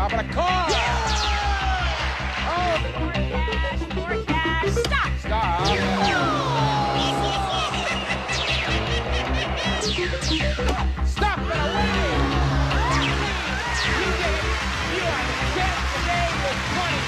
How about a car? Yeah! Oh! Forecast. Stop. Stop. Stop and away! You did it! You are the champ today with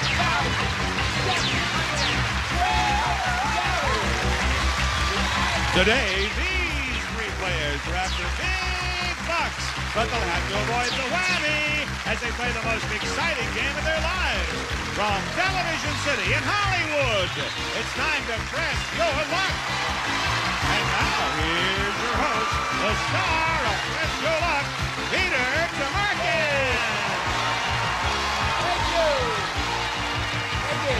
20,000. Today, these three players are after big bucks, but they'll have to avoid the whammy as they play the most exciting game of their lives. From Television City in Hollywood, it's time to press your luck. And now, here's your host, the star of Press Your Luck, Peter DeMarcus. Thank you. Thank you.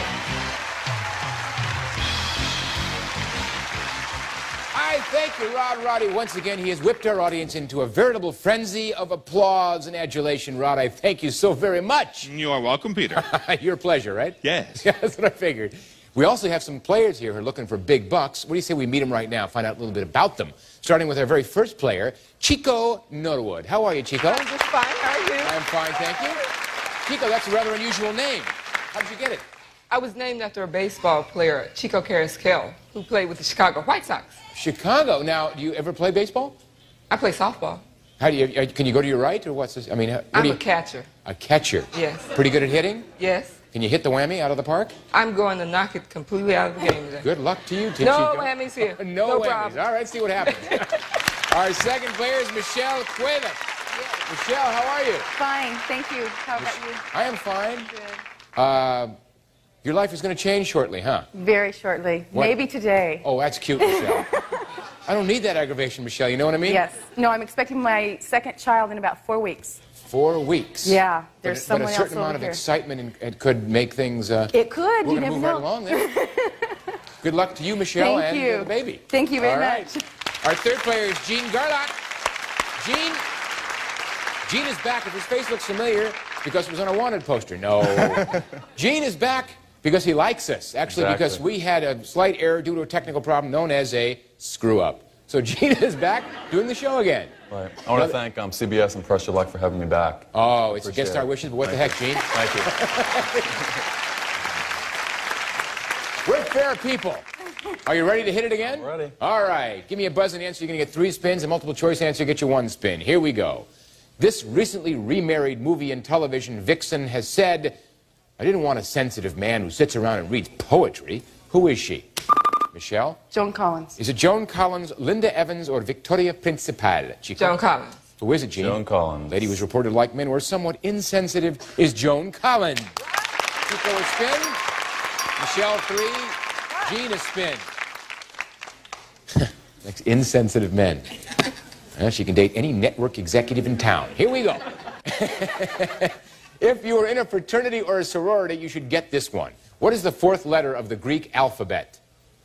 I thank you, Rod Roddy. Once again, he has whipped our audience into a veritable frenzy of applause and adulation. Rod, I thank you so very much. You are welcome, Peter. Your pleasure, right? Yes. Yeah, that's what I figured. We also have some players here who are looking for big bucks. What do you say we meet them right now, find out a little bit about them? Starting with our very first player, Chico Norwood. How are you, Chico? I'm just fine. How are you? I'm fine, thank you. Chico, that's a rather unusual name. How did you get it? I was named after a baseball player, Chico Carrasquillo, who played with the Chicago White Sox. Chicago. Now, do you ever play baseball? I play softball. How do you? Can you go to your right, or what's this? I mean, I'm a catcher. A catcher. Yes. Pretty good at hitting. Yes. Can you hit the whammy out of the park? I'm going to knock it completely out of the game today. Good luck to you, Chico. No whammies here. No whammies. problem. All right, see what happens. Our second player is Michelle Cuevas. Yes. Michelle, how are you? Fine, thank you. How about you? I am fine. Good. Your life is going to change shortly, huh? Very shortly. What? Maybe today. Oh, that's cute, Michelle. I don't need that aggravation, Michelle. You know what I mean? Yes. No, I'm expecting my second child in about 4 weeks. 4 weeks. Yeah, there's but someone a else certain over amount of here. excitement and it could make things. It could. We're You going to never move know. right along then. Good luck to you, Michelle, Thank and you. the baby. Thank you very All much. right. Our third player is Gene Garlock. Gene is back. If his face looks familiar, because it was on a wanted poster. No. Gene is back because he likes us. Actually, because we had a slight error due to a technical problem known as a screw-up. So Gene is back doing the show again. Right. I want to thank CBS and Press Your Luck for having me back. Oh, it's against our wishes, but what the heck, Gene? Thank you. We're fair people. Are you ready to hit it again? I'm ready. All right. Give me a buzz and answer. You're going to get 3 spins. A multiple choice answer, get you 1 spin. Here we go. This recently remarried movie and television vixen has said, I didn't want a sensitive man who sits around and reads poetry. Who is she? Michelle? Joan Collins. Is it Joan Collins, Linda Evans, or Victoria Principal? Chico? Joan Collins. Who is it, Gene? Joan Collins. Lady was reported like men were somewhat insensitive is Joan Collins. Chico a spin. Michelle 3. Gene a spin. Like insensitive men. She can date any network executive in town. Here we go. If you are in a fraternity or a sorority, you should get this one. What is the 4th letter of the Greek alphabet?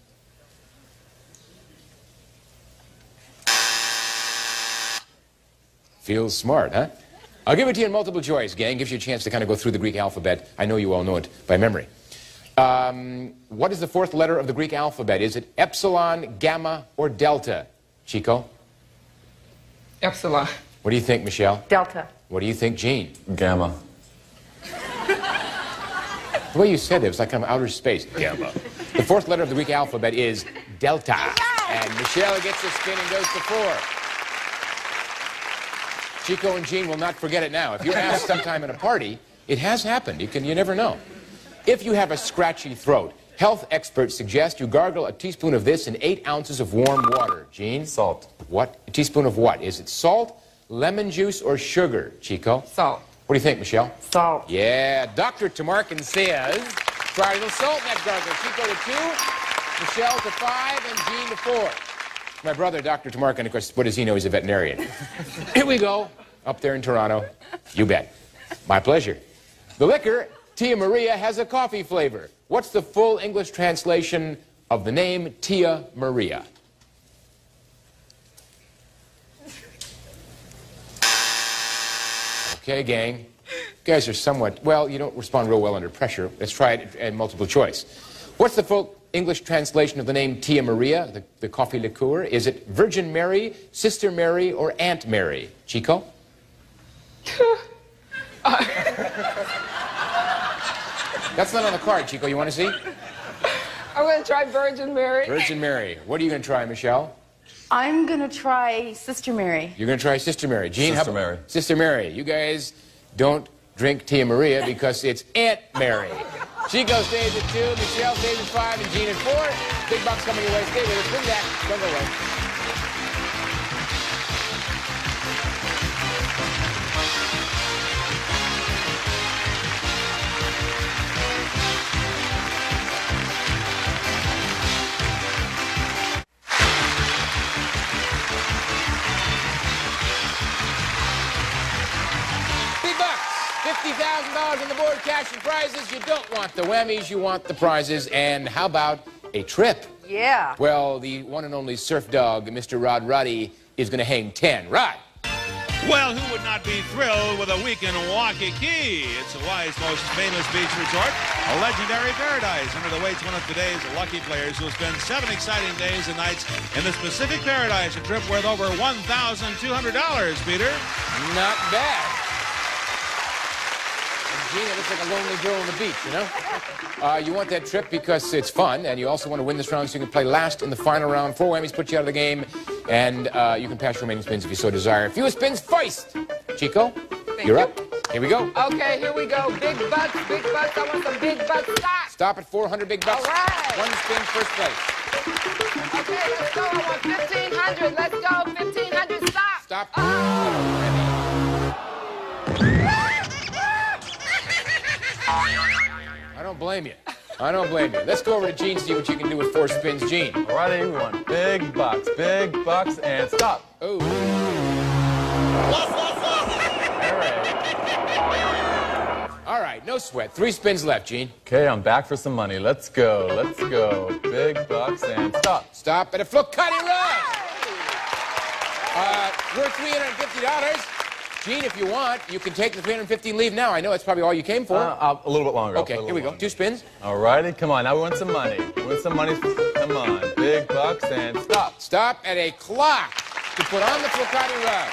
Feels smart, huh? I'll give it to you in multiple choice, gang. Gives you a chance to kind of go through the Greek alphabet. I know you all know it by memory. What is the 4th letter of the Greek alphabet? Is it epsilon, gamma, or delta? Chico? Epsilon. What do you think, Michelle? Delta. What do you think, Gene? Gamma. The way you said it was like kind of outer space. Gamma. The 4th letter of the Greek alphabet is delta. And Michelle gets a spin and goes to 4. Chico and Gene will not forget it now. If you're asked sometime in a party, it has happened. You never know. If you have a scratchy throat, health experts suggest you gargle a teaspoon of this in 8 ounces of warm water. Gene? Salt. What? A teaspoon of what? Is it salt, lemon juice, or sugar, Chico? Salt. What do you think, Michelle? Salt. Yeah, Dr. Tamarkin says, try a little salt in that gargle. Chico to 2, Michelle to 5, and Gene to 4. My brother, Dr. Tamarkin, of course, what does he know? He's a veterinarian. Here we go, up there in Toronto. You bet. My pleasure. The liquor, Tia Maria, has a coffee flavor. What's the full English translation of the name Tia Maria? Okay, gang. You guys are somewhat, well, you don't respond real well under pressure. Let's try it in multiple choice. What's the full English translation of the name Tia Maria, the coffee liqueur? Is it Virgin Mary, Sister Mary, or Aunt Mary? Chico? That's not on the card, Chico. You want to see? I'm going to try Virgin Mary. Virgin Mary. What are you going to try, Michelle? I'm going to try Sister Mary. You're going to try Sister Mary. Gene, Sister Mary. Sister Mary. You guys don't drink Tia Maria because it's Aunt Mary. Chico stays at 2, Michelle stays at 5, and Gene at 4. Big bucks coming your way. Stay with us. Bring back. Don't go away. $50,000 on the board, cash and prizes. You don't want the whammies, you want the prizes. And how about a trip? Yeah. Well, the one and only surf dog, Mr. Rod Roddy, is going to hang 10. Rod. Well, who would not be thrilled with a week in Waikiki? It's Hawaii's most famous beach resort, a legendary paradise. Under the weights, one of today's lucky players who will spend 7 exciting days and nights in this Pacific paradise, a trip worth over $1,200, Peter. Not bad. Gene, it looks like a lonely girl on the beach, you know? You want that trip because it's fun, and you also want to win this round so you can play last in the final round. 4 whammies put you out of the game, and you can pass your remaining spins if you so desire. Fewest spins first. Chico, you're up. Here we go. Okay, here we go. Big bucks, big bucks. I want some big bucks. Stop. Stop at 400 big bucks. All right. 1 spin, first place. Okay, let's go. I want 1,500. Let's go. 1,500. Stop. Stop. Oh. I don't blame you. I don't blame you. Let's go over to Gene, see what you can do with 4 spins. Gene. All right, everyone. Big bucks, and stop. Oh. All right, no sweat. 3 spins left, Gene. Okay, I'm back for some money. Let's go. Let's go. Big bucks, and stop. Stop at a Flocati run. Worth $350. Gene, if you want, you can take the 350 and leave now. I know that's probably all you came for. A little bit longer. Okay, here we go. 2 spins. All righty, come on. Now we want some money. We want some money. Come on. Big bucks, and stop. Stop at a clock to put on the Flocati rug.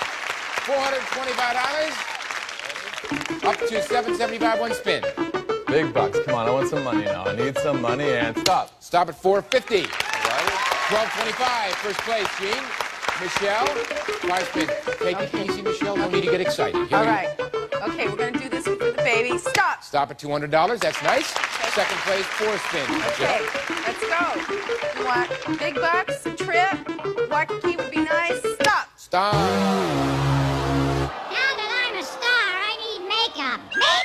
$425. Up to $775, 1 spin. Big bucks. Come on. I want some money now. I need some money, and stop. Stop at $450. $12.25, first place, Gene. Michelle, 5 spins. Take it easy, Michelle. No need to get excited. Here All we go. right. Okay, we're going to do this for the baby. Stop. Stop at $200. That's nice. Okay. Second place, 4 spins. Okay, let's go. You want big bucks, a trip, Waikiki would be nice. Stop. Stop. Now that I'm a star, I need makeup.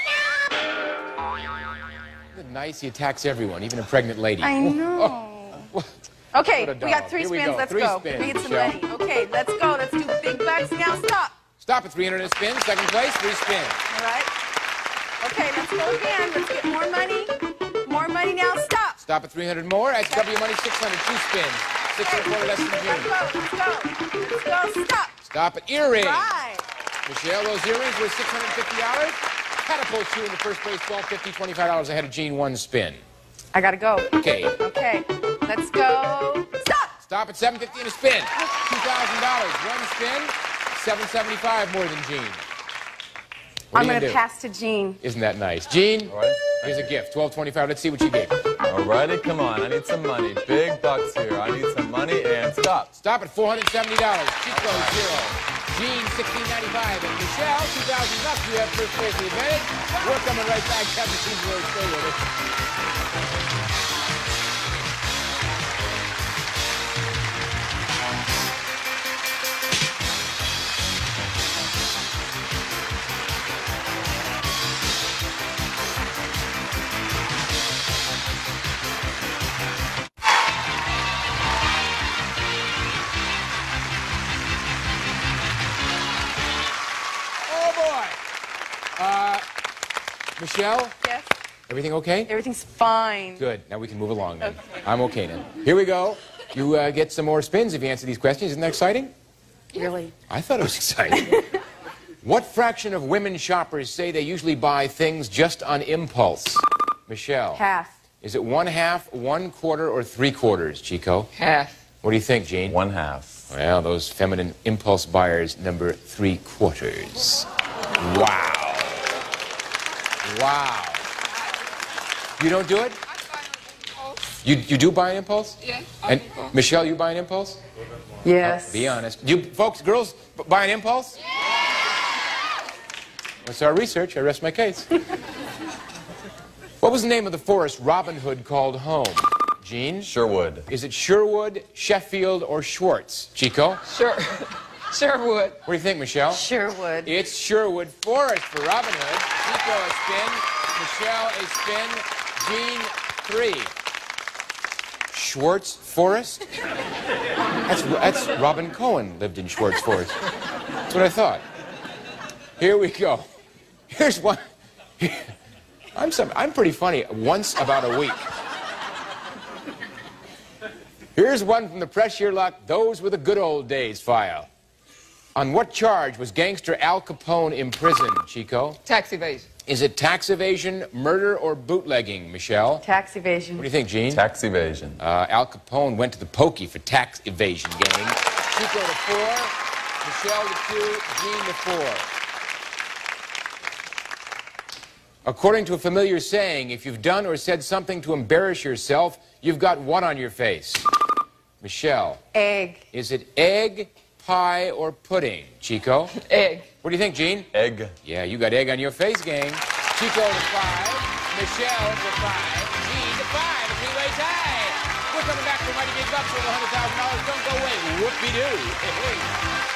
Makeup! Nice, he attacks everyone, even a pregnant lady. I know. Okay, What a we got dog. 3 Here we spins. go. Let's 3 go. spins, We get some Michelle. money. Okay, let's go. Let's do big bucks now. Stop. Stop at 300 and spin. Second place, 3 spins. All right. Okay, let's go again. Let's get more money. More money now. Stop. Stop at 300 more. That's W money, 600. 2 spins. 6 and a quarter less than Let's Gene. go. Let's go. Let's go. Stop. Stop at earrings. Right. Michelle, those earrings were $650. Catapult you in the first place, $12.50, $25 ahead of Gene, 1 spin. I gotta go. Okay. Okay. Let's go. Stop. Stop at $750 and a spin. $2,000. 1 spin, $775 more than Gene. What I'm are you gonna do? pass to Gene. Isn't that nice? Gene, All right. here's a gift. $12.25. Let's see what you gave. All righty, come on. I need some money. Big bucks here. I need some money, and stop. Stop at $470. Chico, 0. Gene, $16.95. And Michelle, $2,000. You have first place the advantage. We're coming right back. Captain Team's really stay with us. Michelle, Yes. everything okay? Everything's fine. Good. Now we can move along then. I'm okay now. Here we go. You get some more spins if you answer these questions. Isn't that exciting? Really? I thought it was exciting. What fraction of women shoppers say they usually buy things just on impulse? Michelle. Half. Is it 1/2, 1/4, or 3/4, Chico? Half. What do you think, Gene? 1/2. Well, those feminine impulse buyers, number 3/4. Wow. Wow. You don't do it? I buy on impulse. You do buy an impulse? Yeah, And Michelle, you buy an impulse? Yes. Be honest. You folks, girls, buy an impulse? That's our research. I rest my case. What was the name of the forest Robin Hood called home? Gene? Sherwood. Is it Sherwood, Sheffield, or Schwartz? Chico? Sherwood. What do you think, Michelle? Sure would. It's Sherwood Forest for Robin Hood. Chico a spin. Michelle a spin. Gene, 3. Schwartz Forest? That's Robin Cohen lived in Schwartz Forest. That's what I thought. Here we go. Here's one. I'm pretty funny once about a week. Here's one from the Press Your Luck, Those Were the Good Old Days file. On what charge was gangster Al Capone imprisoned, Chico? Tax evasion. Is it tax evasion, murder, or bootlegging, Michelle? Tax evasion. What do you think, Gene? Tax evasion. Al Capone went to the pokey for tax evasion, gang. Chico to 4, Michelle to 2, Gene to 4. According to a familiar saying, if you've done or said something to embarrass yourself, you've got what on your face? Michelle. Egg. Is it egg, pie, or pudding? Chico? Egg. What do you think, Gene? Egg. Yeah, you got egg on your face, gang. Chico to 5, Michelle to 5, Gene to 5, a three-way tie. We're coming back for Mighty Big Bucks over $100,000. Don't go away. Whoop-de-doo. Hey.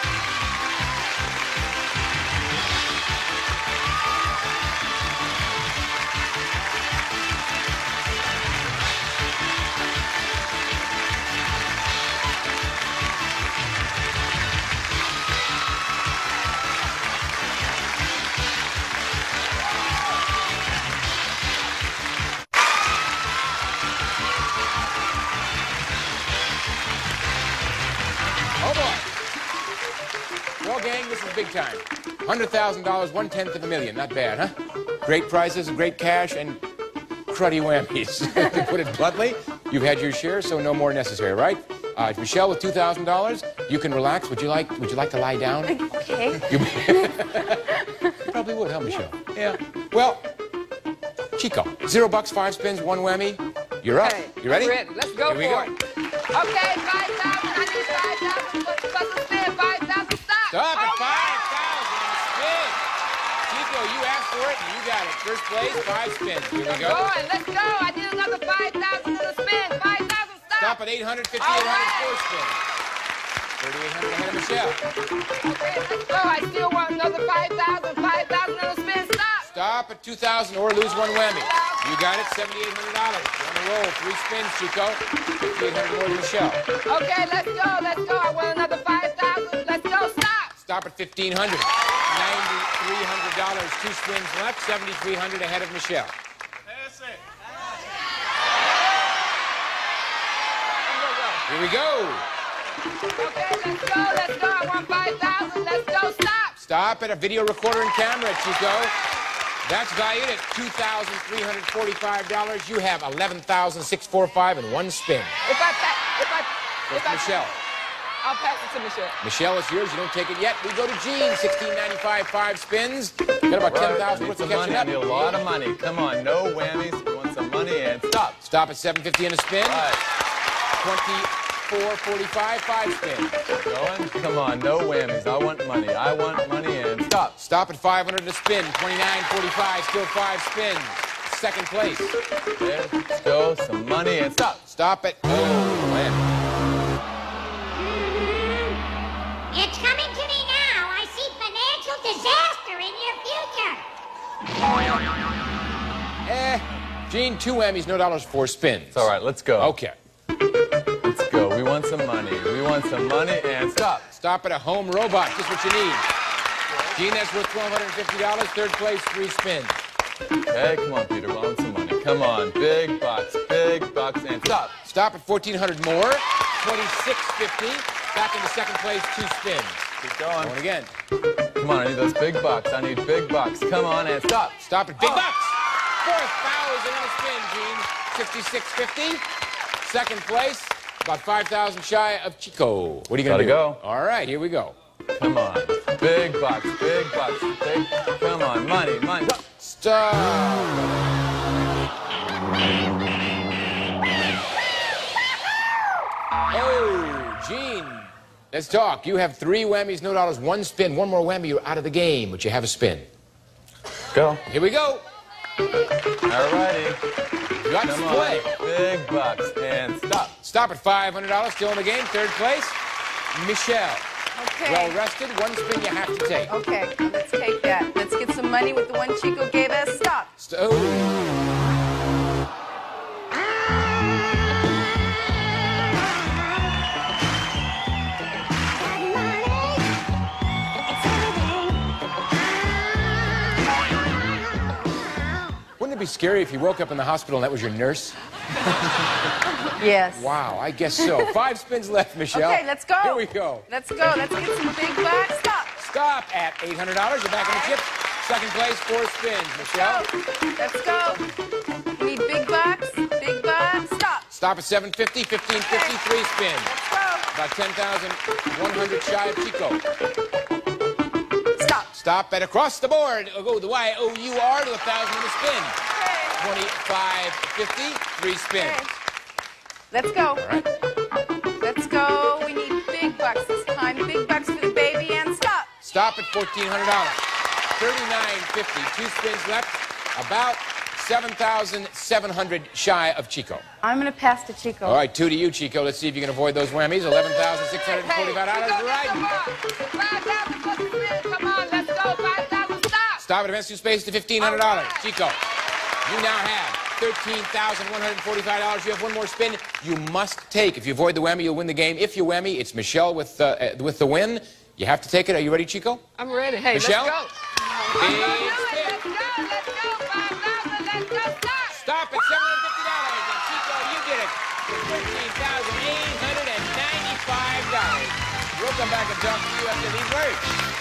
Oh, boy. Well, gang, this is big time. $100,000, 1/10 of a million. Not bad, huh? Great prizes, great cash, and cruddy whammies. To put it bluntly, you've had your share, so no more necessary, right? Michelle, with $2,000, you can relax. Would you like to lie down? Okay. You probably would, huh, Michelle? Yeah. Well, Chico, $0, 5 spins, 1 whammy. You're up. Okay. You ready? I'm ready. Let's go Here we for go. it. Okay, 5,000. I need 5,000. Plus the spin, 5,000. Stop. Stop at Oh, 5,000 and spin. Chico, you asked for it and you got it. First place, 5 spins. Here we go. Going. Let's go. I need another 5,000 to the spin. 5,000. Stop. Stop at 800, 5,800, All 4 spins. 3,800 ahead of Michelle. Okay, let's go. I still want another 5,000. 5,000 to the spin. Stop. Stop at 2,000 or lose 1 whammy. You got it, $7,800. You're on the roll. 3 spins, Chico. 5,800 more to Michelle. Okay, let's go. Let's go. I want another 5,000. Let's go. Stop. Stop at 1,500. $9,300. 2 spins left. 7,300 ahead of Michelle. Here we go. Okay, let's go. Let's go. I want 5,000. Let's go. Stop. Stop at a video recorder and camera, Chico. That's valued at $2,345. You have $11,645 and 1 spin. That's Michelle. I'll pass it to Michelle. Michelle, it's yours. You don't take it yet. We go to Gene. $16.95, 5 spins. Got about $10,000 worth of catching I up. need a lot of money. Come on, no whammies. We want some money and stop. Stop at $7.50 and a spin. Right. $24.45, 5 spins. Going? Come on, no whammies. I want money. I want money and stop. Stop at $500 and a spin. $29.45, still 5 spins. Second place. There, let's go. Some money and stop. Stop at, oh, man. It's coming to me now. I see financial disaster in your future. Gene, 2 whammies, no dollars, 4 spins. It's all right. Let's go. Okay. Let's go. We want some money. We want some money and stop. Stop at a home robot, just what you need. Gene, that's worth $1,250. Third place, 3 spins. Okay, come on, Peter. We want some money. Come on. Big bucks, and stop. Stop at $1,400 more. $26.50. Back into second place, 2 spins. Keep going. Going again. Come on, I need those big bucks. I need big bucks. Come on and stop. Stop at big bucks. 4,000 and a spin, Gene. $66.50. Second place, about 5,000 shy of Chico. What are you going to do? Gotta go. All right, here we go. Come on. Big bucks, big. Come on, money. Stop. Oh, Gene, let's talk. You have 3 whammies, no dollars, 1 spin. 1 more whammy, you're out of the game, but you have a spin. Go. Here we go. Alrighty. You got to Come play. on. Big bucks. And stop. Stop at $500, still in the game. 3rd place, Michelle. Okay. Well rested, 1 spin you have to take. Okay, let's take that. Let's get some money with the one Chico gave us. Stop. Oh. Wouldn't it be scary if you woke up in the hospital and that was your nurse? Yes. Wow, I guess so. 5 spins left, Michelle. Okay, let's go. Here we go. Let's go. Let's get some big bucks. Stop. Stop at $800. You're back in the chip. 2nd place, 4 spins, Michelle. Let's go. We need big bucks. Big bucks. Stop. Stop at $750, $1550, 3 spins. Let's go. About 10,100 shy of Chico. Stop. Stop at across the board. Go the Y-O-U-R to 1,000 with a spin. Okay. 25.50, 3 spins. Okay. Let's go. All right. Let's go. We need big bucks this time. Big bucks for the baby and stop. Stop at $1,400. 39.50, 2 spins left. About 7,700 shy of Chico. I'm going to pass to Chico. All right, 2 to you, Chico. Let's see if you can avoid those whammies. $11,645. Right. Come on, let's go. 5,000, stop. Stop at advance 2 space to $1,500. Right. Chico, you now have $13,145. You have 1 more spin. You must take. If you avoid the whammy, you'll win the game. If you whammy, it's Michelle with the win. You have to take it. Are you ready, Chico? I'm ready. Hey, Michelle? let's go. Big spin. Let's go. 5,000, let's go. Stop. Stop at $750. And Chico, you did it. $13,895. We'll come back and talk to you after these words.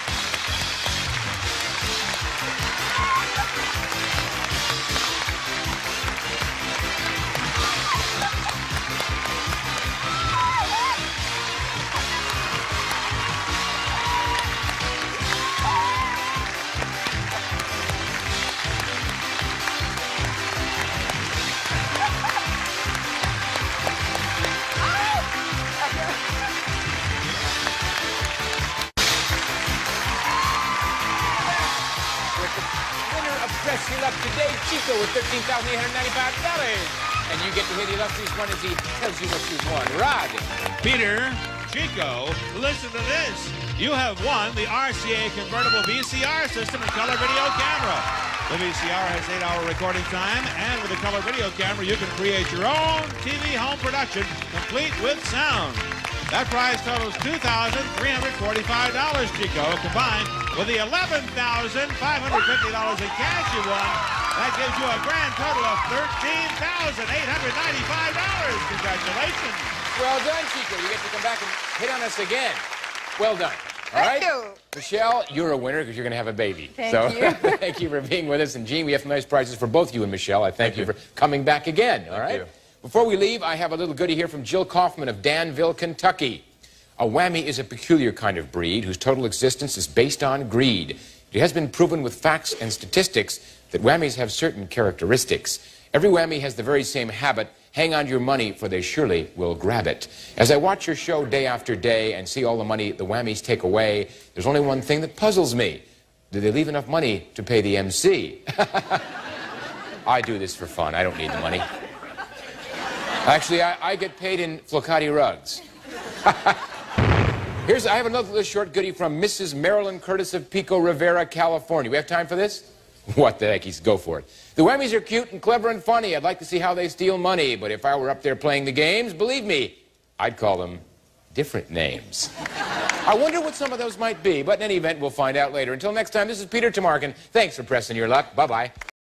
Press your luck today, Chico, with $13,895. And you get to hear the illustrious one as he tells you what you've won. Rod. Peter, Chico, listen to this. You have won the RCA convertible VCR system and color video camera. The VCR has 8-hour recording time, and with a color video camera, you can create your own TV home production, complete with sound. That prize totals $2,345, Chico, combined with the $11,550 in cash you won. That gives you a grand total of $13,895. Congratulations. Well done, Chico. You get to come back and hit on us again. Well done. All right? Thank you. Michelle, you're a winner because you're going to have a baby. Thank so, you. Thank you for being with us. And, Gene, we have some nice prizes for both you and Michelle. I thank you for coming back again. All right? you. Before we leave, I have a little goodie here from Jill Kaufman of Danville, Kentucky. A whammy is a peculiar kind of breed whose total existence is based on greed. It has been proven with facts and statistics that whammies have certain characteristics. Every whammy has the very same habit: hang on to your money, for they surely will grab it. As I watch your show day after day and see all the money the whammies take away, there's only one thing that puzzles me. Do they leave enough money to pay the MC? I do this for fun. I don't need the money. Actually, I get paid in Flocati rugs. I have another little short goodie from Mrs. Marilyn Curtis of Pico Rivera, California. We have time for this? What the heck, go for it. The whammies are cute and clever and funny. I'd like to see how they steal money, but if I were up there playing the games, believe me, I'd call them different names. I wonder what some of those might be, but in any event, we'll find out later. Until next time, this is Peter Tamarkin. Thanks for pressing your luck. Bye-bye.